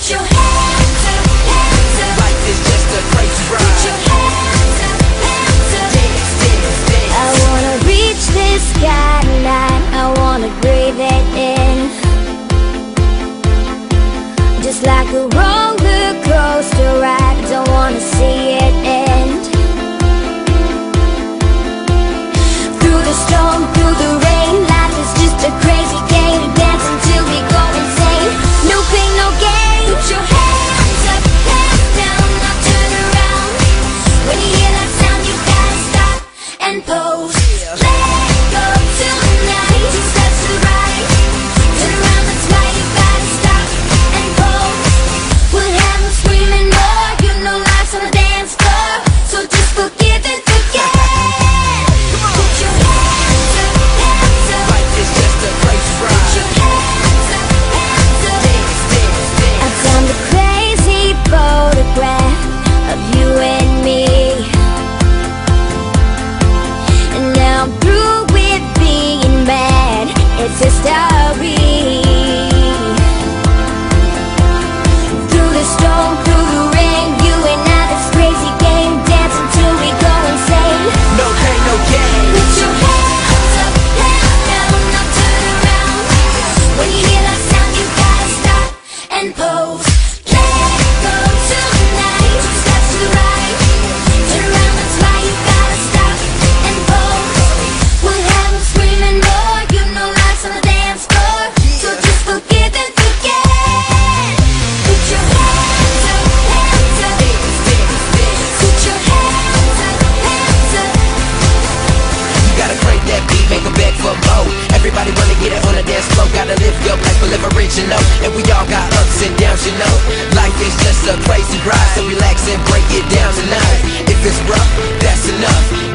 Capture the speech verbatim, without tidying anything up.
your hands up, hands up. Life is just a crazy ride. Put your hands up, hands up. Dance, dance, dance. I wanna reach this skyline, I wanna breathe it in, just like a roller coaster ride. Don't wanna see it end. Through the storm, through the rain, life is just a crazy game. Dance until we go insane. No pain, no gain. Put your hands up, hands down, now turn around. When you hear that sound, you gotta stop and pose. Let go tonight, two steps to the right. Turn around, that's right, you gotta stop and pose. We'll have them screaming more, you know life's on the dance floor, so just forgive and forget. Put your hands up, hands up. Life is just a crazy ride. Put your hands up, hands up. Dance, dance, dance. I found a crazy photograph of you and me, and now I'm through with being mad. It's history. Through the storm, through the rain, you and I, this crazy game. Dance until we go insane. No pain, no gain. Put your hands up, hands down, now turn around. When you hear that sound, you gotta stop and pose. Let go tonight, two steps to the right. Turn around, that's right, you gotta stop and pose. We'll have them screaming more, you know life's on the dance floor, so just forgive and forget. Put your hands up, hands up. Put your hands up, hands up. You gotta crank that beat, make a beg for more. Everybody wanna get it on the dance floor. Gotta live your life, but live original. And we all got ups and downs, you know. Life is just a crazy ride, so relax and break it down tonight. If it's rough, that's enough.